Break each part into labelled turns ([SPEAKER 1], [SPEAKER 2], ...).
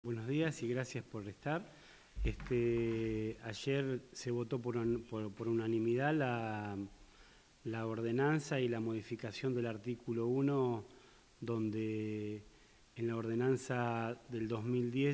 [SPEAKER 1] Buenos días y gracias por estar. Ayer se votó por unanimidad la ordenanza y la modificación del artículo 1, donde en la ordenanza del 2010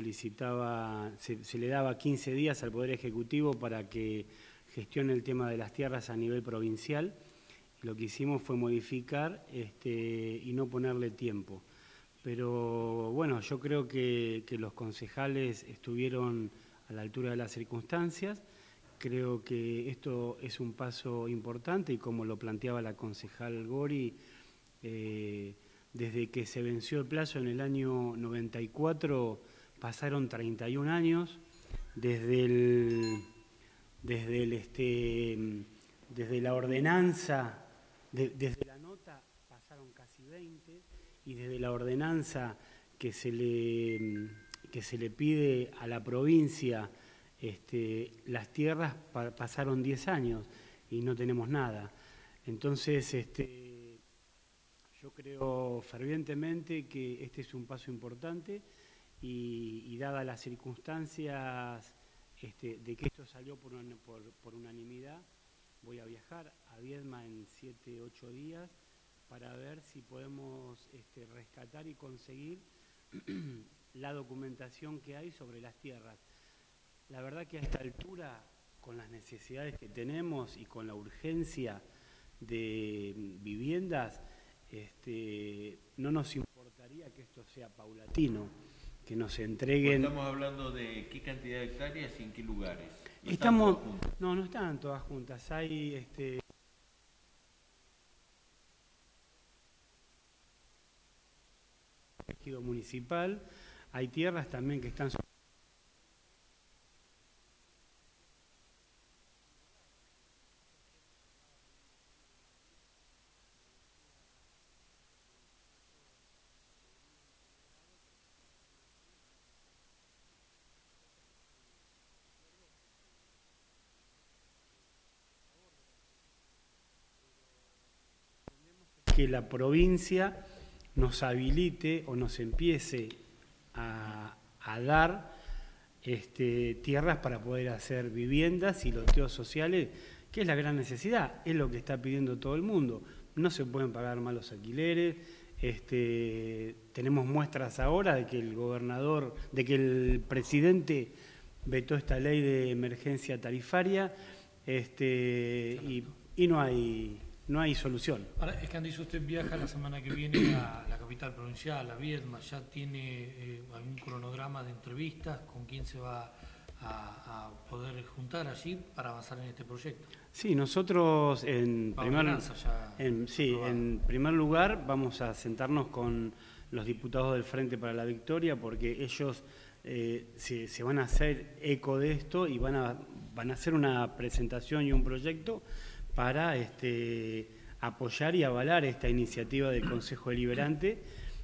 [SPEAKER 1] se le daba 15 días al Poder Ejecutivo para que gestione el tema de las tierras a nivel provincial. Lo que hicimos fue modificar y no ponerle tiempo. Pero bueno, yo creo que los concejales estuvieron a la altura de las circunstancias. Creo que esto es un paso importante y como lo planteaba la concejal Gori, desde que se venció el plazo en el año 94 pasaron 31 años, desde la ordenanza, desde la nota pasaron casi 20. Y desde la ordenanza que se le pide a la provincia, las tierras pasaron 10 años y no tenemos nada. Entonces, yo creo fervientemente que este es un paso importante y dadas las circunstancias de que esto salió por unanimidad, voy a viajar a Viedma en 7, 8 días, para ver si podemos rescatar y conseguir la documentación que hay sobre las tierras. La verdad que a esta altura, con las necesidades que tenemos y con la urgencia de viviendas, no nos importaría que esto sea paulatino, que nos entreguen...
[SPEAKER 2] Estamos hablando de qué cantidad de hectáreas y en qué lugares.
[SPEAKER 1] No están todas juntas. Hay... ejido municipal, hay tierras también que están que la provincia nos habilite o nos empiece a dar tierras para poder hacer viviendas y loteos sociales, que es la gran necesidad, es lo que está pidiendo todo el mundo. No se pueden pagar más los alquileres, tenemos muestras ahora de que el presidente vetó esta ley de emergencia tarifaria y no hay solución.
[SPEAKER 3] Ahora, es que dicho usted viaja la semana que viene a la capital provincial, a Viedma, ¿ya tiene algún cronograma de entrevistas con quién se va a poder juntar allí para avanzar en este proyecto?
[SPEAKER 1] Sí, nosotros en primer lugar vamos a sentarnos con los diputados del Frente para la Victoria porque ellos se van a hacer eco de esto y van a hacer una presentación y un proyecto para apoyar y avalar esta iniciativa del Consejo Deliberante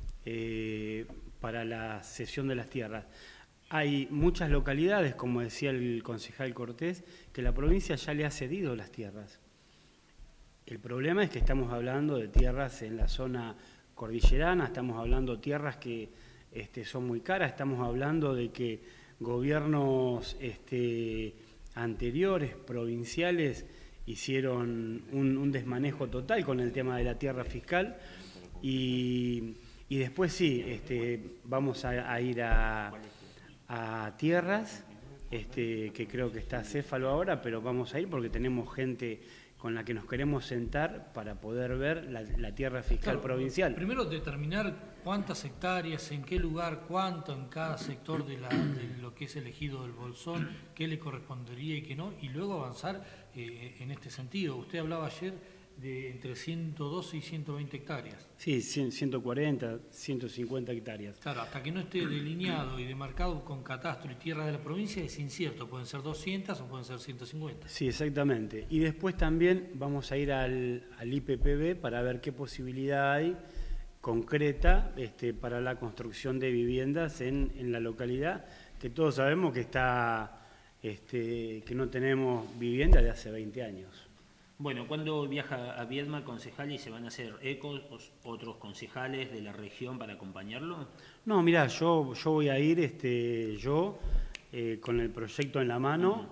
[SPEAKER 1] para la cesión de las tierras. Hay muchas localidades, como decía el concejal Cortés, que la provincia ya le ha cedido las tierras. El problema es que estamos hablando de tierras en la zona cordillerana, estamos hablando de tierras que son muy caras, estamos hablando de que gobiernos anteriores, provinciales, hicieron un desmanejo total con el tema de la tierra fiscal y después sí, vamos a ir a tierras, que creo que está Céfalo ahora, pero vamos a ir porque tenemos gente con la que nos queremos sentar para poder ver la tierra fiscal provincial.
[SPEAKER 3] Primero determinar cuántas hectáreas, en qué lugar, cuánto en cada sector de lo que es el ejido del Bolsón, qué le correspondería y qué no, y luego avanzar en este sentido. Usted hablaba ayer de entre 112 y 120 hectáreas.
[SPEAKER 1] Sí, 140, 150 hectáreas.
[SPEAKER 3] Claro, hasta que no esté delineado y demarcado con catastro y tierra de la provincia es incierto, pueden ser 200 o pueden ser 150.
[SPEAKER 1] Sí, exactamente. Y después también vamos a ir al IPPB para ver qué posibilidad hay concreta para la construcción de viviendas en la localidad, que todos sabemos que está que no tenemos vivienda de hace 20 años.
[SPEAKER 4] Bueno, ¿cuándo viaja a Viedma, concejal, y se van a hacer ecos otros concejales de la región para acompañarlo?
[SPEAKER 1] No, mirá, yo voy a ir con el proyecto en la mano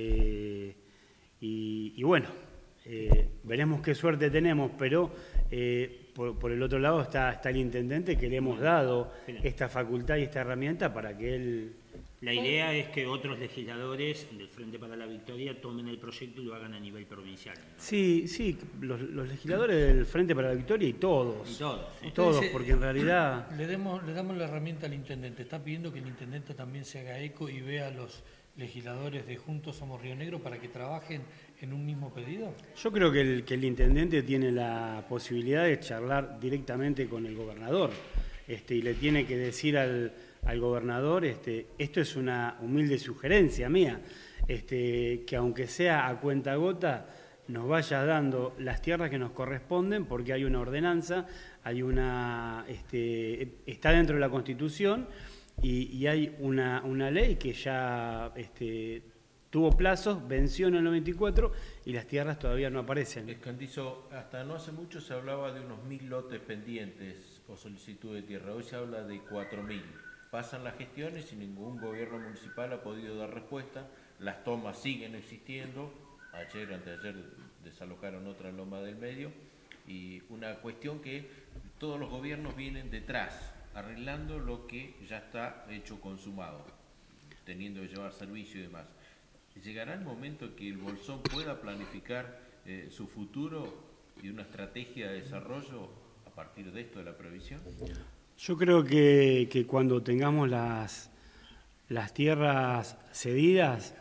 [SPEAKER 1] y bueno, veremos qué suerte tenemos, pero por el otro lado está el intendente, que le hemos dado esta facultad y esta herramienta para que él...
[SPEAKER 4] La idea es que otros legisladores del Frente para la Victoria tomen el proyecto y lo hagan a nivel provincial, ¿no?
[SPEAKER 1] Sí, los legisladores del Frente para la Victoria y todos. Todos, porque en realidad...
[SPEAKER 3] Le damos la herramienta al intendente. Está pidiendo que el intendente también se haga eco y vea a los legisladores de Juntos Somos Río Negro para que trabajen en un mismo pedido.
[SPEAKER 1] Yo creo que el intendente tiene la posibilidad de charlar directamente con el gobernador y le tiene que decir al gobernador, esto es una humilde sugerencia mía, que aunque sea a cuentagota nos vaya dando las tierras que nos corresponden, porque hay una ordenanza, está dentro de la Constitución y hay una ley que ya tuvo plazos, venció en el 94 y las tierras todavía no aparecen.
[SPEAKER 2] Escandizo, hasta no hace mucho se hablaba de unos 1000 lotes pendientes o solicitud de tierra, hoy se habla de 4000. Pasan las gestiones y ningún gobierno municipal ha podido dar respuesta, las tomas siguen existiendo, anteayer desalojaron otra en Loma del Medio, y una cuestión que todos los gobiernos vienen detrás, arreglando lo que ya está hecho consumado, teniendo que llevar servicio y demás. ¿Llegará el momento que el Bolsón pueda planificar su futuro y una estrategia de desarrollo a partir de esto de la previsión?
[SPEAKER 1] Yo creo que cuando tengamos las tierras cedidas,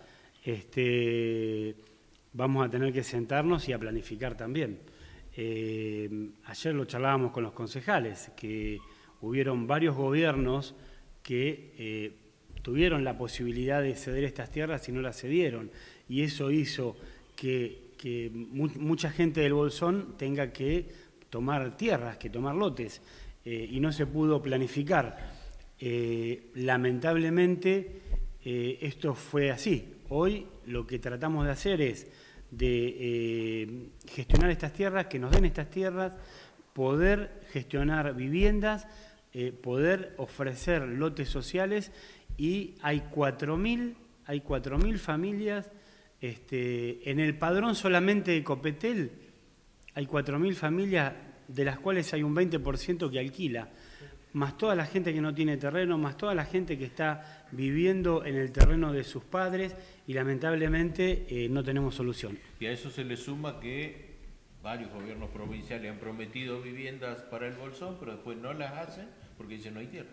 [SPEAKER 1] vamos a tener que sentarnos y a planificar también. Ayer lo charlábamos con los concejales, que hubieron varios gobiernos que tuvieron la posibilidad de ceder estas tierras y no las cedieron. Y eso hizo que mucha gente del Bolsón tenga que tomar tierras, que tomar lotes. Y no se pudo planificar. Lamentablemente esto fue así. Hoy lo que tratamos de hacer es de gestionar estas tierras, que nos den estas tierras, poder gestionar viviendas, poder ofrecer lotes sociales, y hay 4.000 familias en el padrón solamente de Copetel. Hay 4.000 familias, de las cuales hay un 20% que alquila, más toda la gente que no tiene terreno, más toda la gente que está viviendo en el terreno de sus padres, y lamentablemente no tenemos solución.
[SPEAKER 2] Y a eso se le suma que varios gobiernos provinciales han prometido viviendas para el Bolsón, pero después no las hacen porque dicen no hay tierra.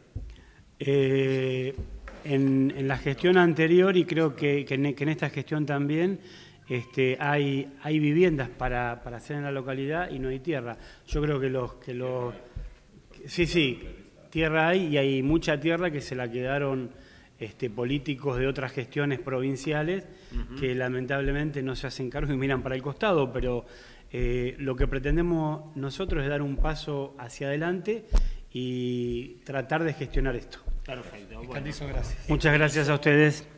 [SPEAKER 1] En la gestión anterior, y creo que en esta gestión también, hay viviendas para hacer en la localidad y no hay tierra. Yo creo que sí, tierra hay, y hay mucha tierra que se la quedaron políticos de otras gestiones provinciales que lamentablemente no se hacen cargo y miran para el costado, pero lo que pretendemos nosotros es dar un paso hacia adelante y tratar de gestionar esto.
[SPEAKER 4] Perfecto.
[SPEAKER 3] Escandizo, gracias.
[SPEAKER 1] Muchas gracias a ustedes.